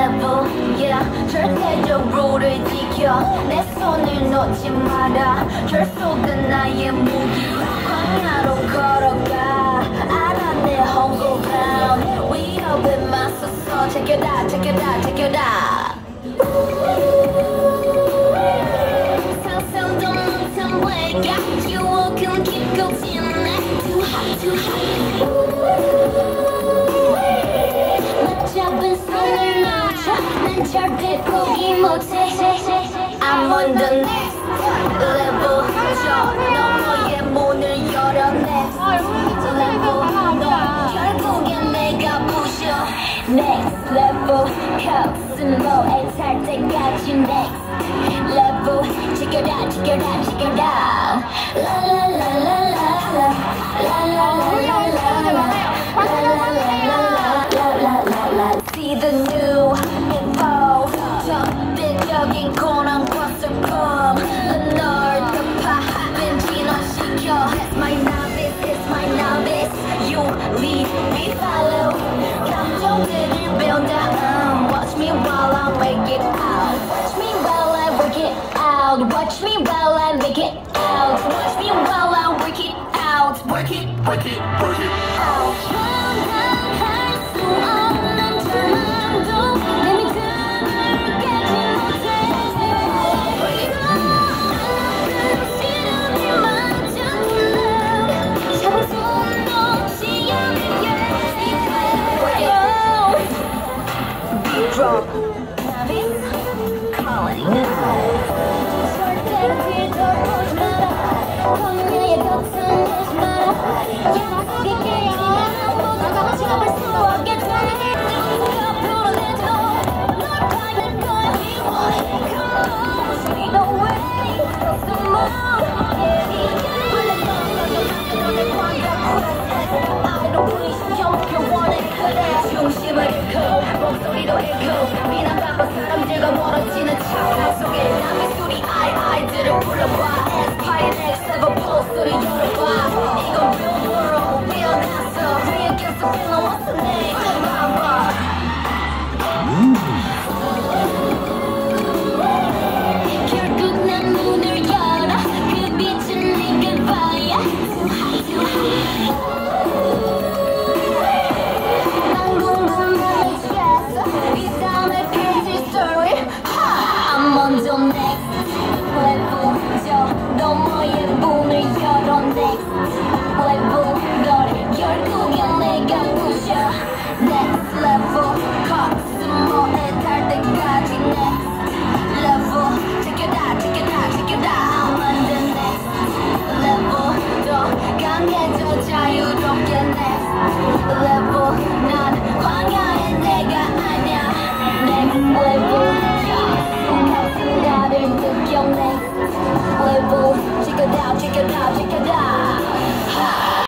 level yeah 절대적으로를 지켜 내 손을 놓지 마라 결속은 나의 무기 광야로 걸어가 알아 내 home ground 위협에 맞서서 check it out check it out check it out 상상도 못한 외가 유혹은 깊고 진해 too hot too hot 잡은 손을 놓쳐 난 절대 포기 못해 I'm on the next level 저 너머의 문을 열어 next level 너 결국엔 내가 부셔 next level 코스모에 탈 때까지 next level check it out check it out check it out la la la la la la la la la la See the new info 적대적인 고난과 슬픔 널 덮어하면 진화시켜 It's my novice, it's my novice You lead, we follow 감정들을 배운다 Watch me while I make it out Watch me while I work it out Watch me while I make it out Watch me while I work it out Work it, work it, work it out 감당할 수 없는 절망도 내 믿음을 깨지 못해 시련이 많잖아 잡은 손 놓지 않을게 Be drunk Novice calling 절대로 뒤돌아보지 마라 광야의 곁은 내지 마라 약속의 길이야 잡을 수 없게 되는 누가 풀어내도 널 파낼 거야 Come on, show me the way So more 원래 아이도 분이 신경표 원해 그래 중심을 잃고 목소리도 잃고 미남받고 사람들과 멀어지는 착각 속에 남의 소리 아이들을 불러봐 aespa의 next level pulse 소리 열어봐 이건 real world 깨어났어 위에 계속 흘러왔어 내 마음과 결국 난 문을 열어 그 빛은 네가 봐야 too high 난 궁금해졌어 이 다음에 펼칠 story I'm on the next level 저 너머의 문을 열어 next level 널 결국엔 내가 부셔 next level 코스모에 탈 때까지 next level check it out check it out check it out I'm on the next level 더 강해져 자유롭게 next level 난 광야의 내가 아냐 next level 같은 나를 느껴 next level check it out check it out check it out